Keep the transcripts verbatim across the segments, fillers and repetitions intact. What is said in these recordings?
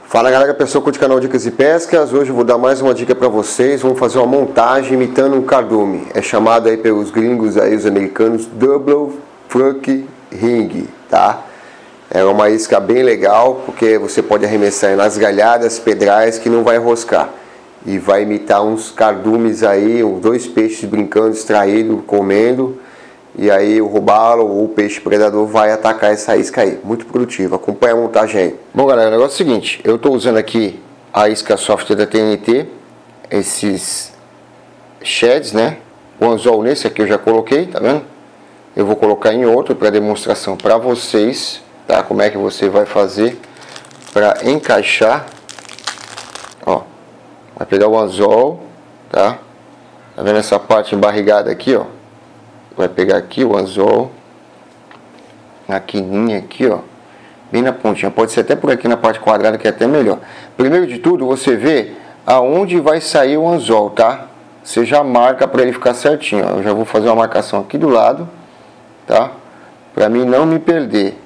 Fala galera, pessoal do canal Dicas e Pescas. Hoje eu vou dar mais uma dica para vocês. Vamos fazer uma montagem imitando um cardume. É chamado aí pelos gringos aí, os americanos, Double Fluke Ring, tá? É uma isca bem legal, porque você pode arremessar nas galhadas, pedrais, que não vai enroscar. E vai imitar uns cardumes aí, uns dois peixes brincando, distraído, comendo. E aí o robalo ou o peixe predador vai atacar essa isca aí. Muito produtivo. Acompanha a montagem aí. Bom galera, o negócio é o seguinte. Eu estou usando aqui a isca soft da T N T. Esses sheds, né? O anzol nesse aqui eu já coloquei, tá vendo? Eu vou colocar em outro para demonstração para vocês, tá? Como é que você vai fazer para encaixar. Ó, vai pegar o anzol, tá? Tá vendo essa parte embarrigada aqui, ó? Vai pegar aqui o anzol, na quininha aqui, ó, bem na pontinha. Pode ser até por aqui na parte quadrada, que é até melhor. Primeiro de tudo, você vê aonde vai sair o anzol, tá? Você já marca para ele ficar certinho, ó. Eu já vou fazer uma marcação aqui do lado, tá? Para mim não me perder.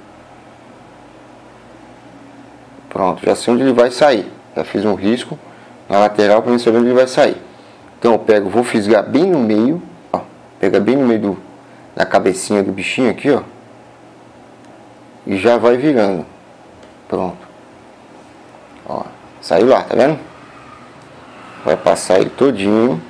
Pronto, já sei onde ele vai sair. Já fiz um risco na lateral para mim saber onde ele vai sair. Então eu pego, vou fisgar bem no meio. Pega bem no meio do, da cabecinha do bichinho aqui, ó. E já vai virando. Pronto. Ó, saiu lá, tá vendo? Vai passar ele todinho.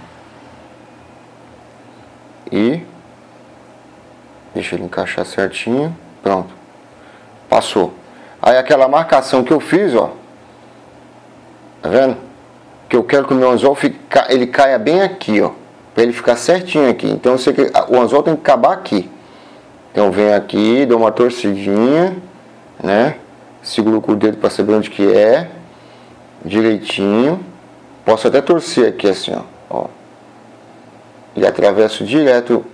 E deixa ele encaixar certinho. Pronto. Passou. Aí aquela marcação que eu fiz, ó. Tá vendo? Que eu quero que o meu anzol fique, ele caia bem aqui, ó. Para ele ficar certinho aqui. Então você, o anzol tem que acabar aqui. Então vem aqui, dou uma torcidinha, né? Seguro com o dedo para saber onde que é. Direitinho. Posso até torcer aqui assim, ó. ó. E atravesso direto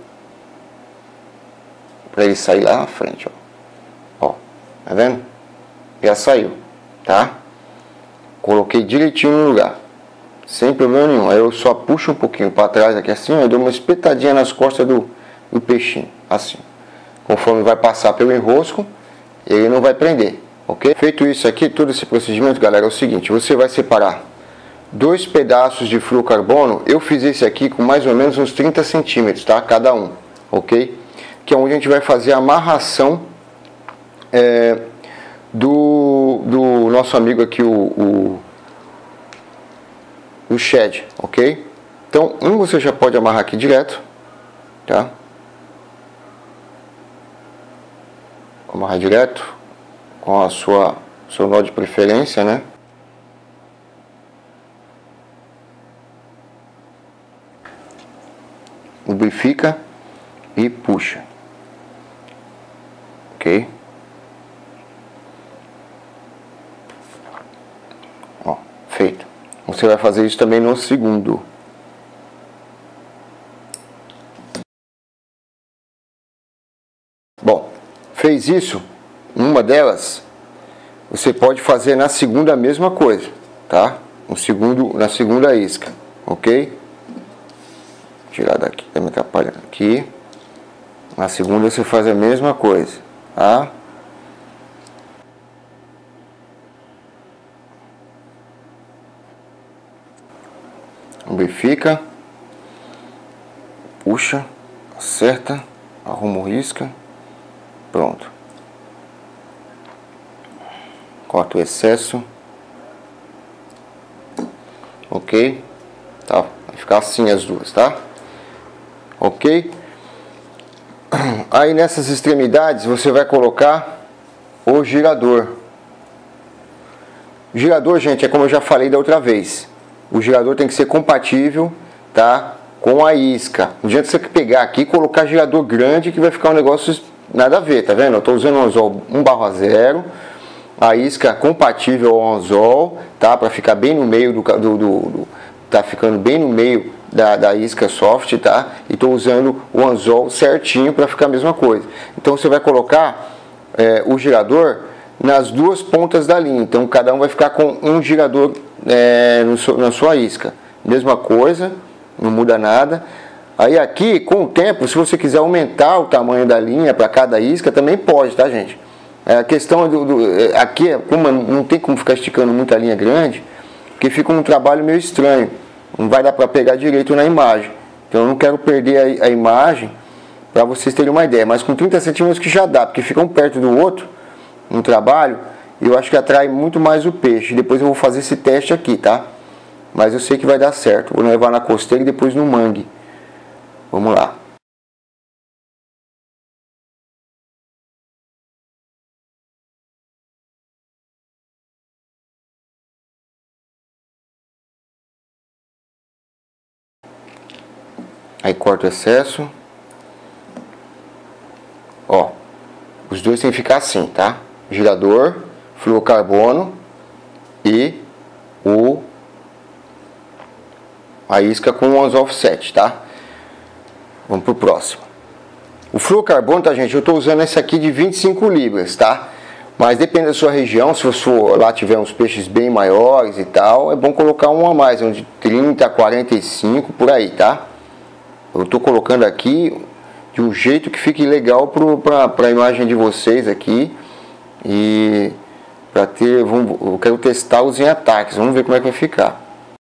para ele sair lá na frente, ó. Ó, tá vendo? Já saiu, tá? Coloquei direitinho no lugar. Sem problema nenhum. Aí eu só puxo um pouquinho para trás aqui assim, eu dou uma espetadinha nas costas do, do peixinho, assim. Conforme vai passar pelo enrosco, ele não vai prender, ok? Feito isso aqui, todo esse procedimento, galera, é o seguinte. Você vai separar dois pedaços de fluorocarbono. Eu fiz esse aqui com mais ou menos uns trinta centímetros, tá? Cada um, ok? Que é onde a gente vai fazer a amarração é, do, do nosso amigo aqui, o... o o shed, ok? Então, um você já pode amarrar aqui direto, tá? Amarrar direto com a sua seu nó de preferência, né? Lubrifica e puxa, ok? Ó, feito. Você vai fazer isso também no segundo. Bom, fez isso, uma delas, você pode fazer na segunda a mesma coisa, tá? No segundo, na segunda isca, ok? Tirar daqui, tá me atrapalhando aqui. Na segunda você faz a mesma coisa, tá? Lubrifica, puxa, acerta, arruma o risca, pronto. Corta o excesso, ok? Tá, vai ficar assim as duas, tá? Ok? Aí nessas extremidades você vai colocar o girador. O girador, gente, é como eu já falei da outra vez. O girador tem que ser compatível, tá, com a isca. Não adianta você pegar aqui e colocar girador grande que vai ficar um negócio nada a ver, tá vendo? Eu estou usando um anzol um barra zero, a isca compatível ao anzol, tá, para ficar bem no meio do, do, do, do tá ficando bem no meio da, da isca soft, tá? E estou usando o anzol certinho para ficar a mesma coisa. Então você vai colocar é, o girador nas duas pontas da linha. Então cada um vai ficar com um girador é, no, na sua isca. Mesma coisa, não muda nada. Aí aqui, com o tempo, se você quiser aumentar o tamanho da linha para cada isca, também pode, tá, gente? A questão do, do aqui, como não tem como ficar esticando muita linha grande, porque fica um trabalho meio estranho, não vai dar para pegar direito na imagem. Então eu não quero perder a, a imagem, para vocês terem uma ideia, mas com trinta centímetros que já dá, porque fica um perto do outro no trabalho, e eu acho que atrai muito mais o peixe. Depois eu vou fazer esse teste aqui, tá? Mas eu sei que vai dar certo. Vou levar na costeira e depois no mangue. Vamos lá. Aí corta o excesso. Ó, os dois tem que ficar assim, tá? Girador, fluorocarbono e o a isca com os offset, tá? Vamos pro próximo. O fluorocarbono, tá, gente? Eu tô usando esse aqui de vinte e cinco libras, tá? Mas depende da sua região, se você lá tiver uns peixes bem maiores e tal, é bom colocar um a mais, um de trinta a quarenta e cinco por aí, tá? Eu tô colocando aqui de um jeito que fique legal para a imagem de vocês aqui. E para ter, vamos, eu quero testar os em ataques, vamos ver como é que vai ficar.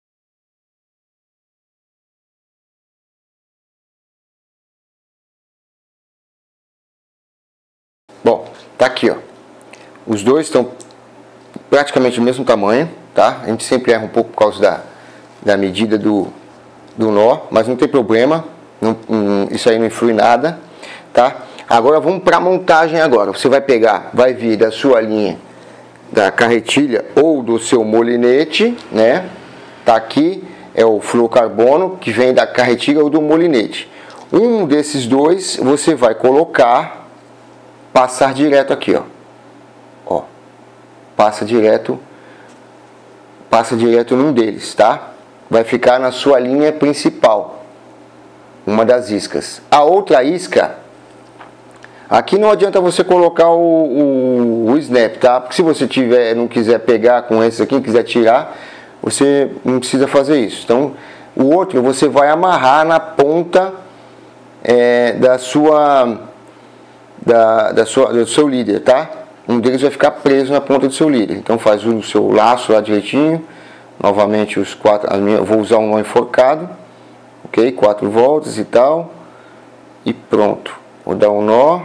Bom, tá aqui, ó. Os dois estão praticamente do mesmo tamanho, tá? A gente sempre erra um pouco por causa da, da medida do, do nó, mas não tem problema, não, não, isso aí não influi nada, tá? Agora vamos para a montagem agora. Você vai pegar, vai vir da sua linha da carretilha ou do seu molinete, né? Tá aqui, é o fluorocarbono que vem da carretilha ou do molinete. Um desses dois você vai colocar, passar direto aqui, ó. Ó. Passa direto, passa direto num deles, tá? Vai ficar na sua linha principal, uma das iscas. A outra isca, aqui não adianta você colocar o, o, o snap, tá? Porque se você tiver, não quiser pegar com esse aqui, quiser tirar, você não precisa fazer isso. Então, o outro você vai amarrar na ponta é, da sua, da, da sua, do seu líder, tá? Um deles vai ficar preso na ponta do seu líder. Então, faz o seu laço lá direitinho. Novamente, os quatro, as minhas, vou usar um nó enforcado, ok? Quatro voltas e tal. E pronto. Vou dar um nó.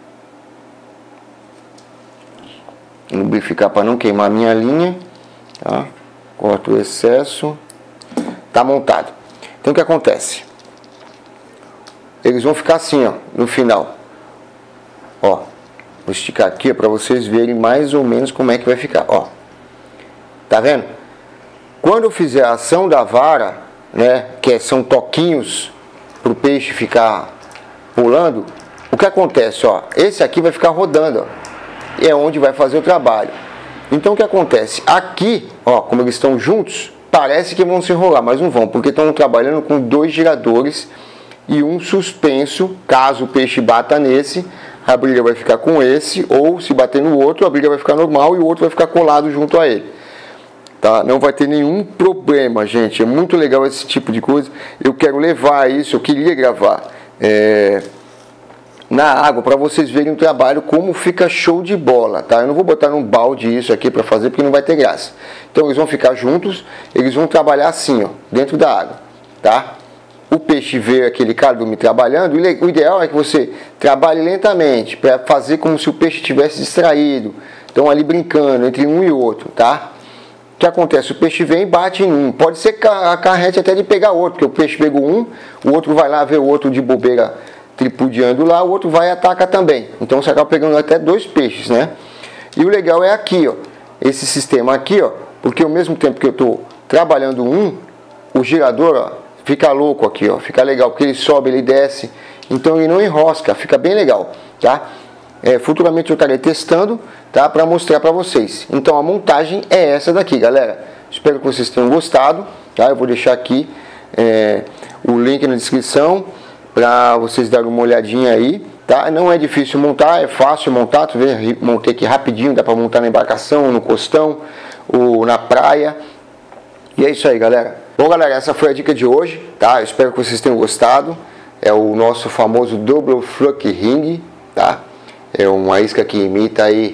Lubrificar para não queimar a minha linha, tá? Corto o excesso. Tá montado. Então o que acontece? Eles vão ficar assim, ó, no final. Ó, vou esticar aqui para vocês verem mais ou menos como é que vai ficar, ó. Tá vendo? Quando eu fizer a ação da vara, né, que são toquinhos para o peixe ficar pulando, o que acontece, ó? Esse aqui vai ficar rodando, ó. E é onde vai fazer o trabalho. Então o que acontece? Aqui, ó, como eles estão juntos, parece que vão se enrolar, mas não vão, porque estão trabalhando com dois giradores e um suspenso. Caso o peixe bata nesse, a briga vai ficar com esse, ou se bater no outro, a briga vai ficar normal e o outro vai ficar colado junto a ele. Tá? Não vai ter nenhum problema, gente. É muito legal esse tipo de coisa. Eu quero levar isso, eu queria gravar é... na água para vocês verem o trabalho, como fica show de bola, tá? Eu não vou botar num balde isso aqui para fazer, porque não vai ter graça. Então eles vão ficar juntos, eles vão trabalhar assim, ó, dentro da água, tá? O peixe vê aquele cardume trabalhando, o ideal é que você trabalhe lentamente, para fazer como se o peixe estivesse distraído. Estão ali brincando entre um e outro, tá? O que acontece? O peixe vem e bate em um. Pode ser que acarrete até de pegar outro, porque o peixe pegou um, o outro vai lá ver o outro de bobeira tripudiando lá, o outro vai e ataca também. Então você acaba pegando até dois peixes, né? E o legal é aqui, ó, esse sistema aqui, ó, porque ao mesmo tempo que eu estou trabalhando um, o girador, ó, fica louco aqui, ó, fica legal, porque ele sobe, ele desce, então ele não enrosca, fica bem legal, tá? É, futuramente eu estarei testando, tá, para mostrar para vocês. Então a montagem é essa daqui, galera. Espero que vocês tenham gostado, tá? Eu vou deixar aqui é, o link na descrição para vocês darem uma olhadinha aí, tá? Não é difícil montar, é fácil montar, tu vê, montei aqui rapidinho, dá para montar na embarcação, no costão ou na praia. E é isso aí, galera. Bom, galera, essa foi a dica de hoje, tá? Eu espero que vocês tenham gostado. É o nosso famoso Double Fluke Ring, tá? É uma isca que imita aí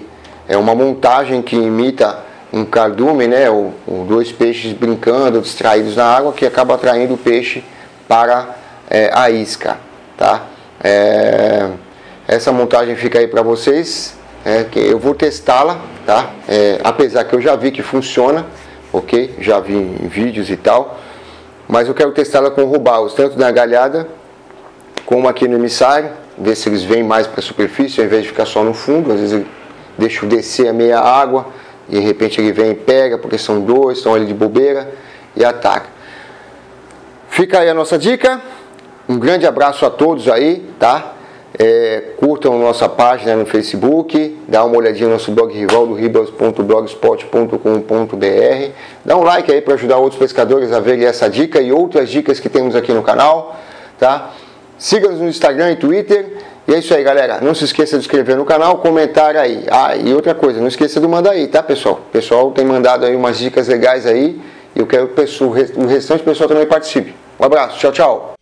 é uma montagem que imita um cardume, né? Ou, ou dois peixes brincando, distraídos na água, que acaba atraindo o peixe para é, a isca, tá? É, essa montagem fica aí para vocês, é, que eu vou testá-la, tá? É, apesar que eu já vi que funciona, ok? Já vi em vídeos e tal, mas eu quero testá-la com robalos, tanto na galhada como aqui no emissário, ver se eles vêm mais para a superfície ao invés de ficar só no fundo. Às vezes eu deixo descer a meia água e de repente ele vem e pega, porque são dois, estão ali de bobeira e ataca. Fica aí a nossa dica. Um grande abraço a todos aí, tá? É, curtam nossa página no Facebook, dá uma olhadinha no nosso blog rivaldo ribas ponto blogspot ponto com ponto br, dá um like aí para ajudar outros pescadores a verem essa dica e outras dicas que temos aqui no canal, tá? Siga-nos no Instagram e Twitter. E é isso aí, galera. Não se esqueça de inscrever no canal, comentar aí. Ah, e outra coisa, não esqueça de mandar aí, tá, pessoal? O pessoal tem mandado aí umas dicas legais aí e eu quero que o restante do pessoal também participe. Um abraço, tchau, tchau.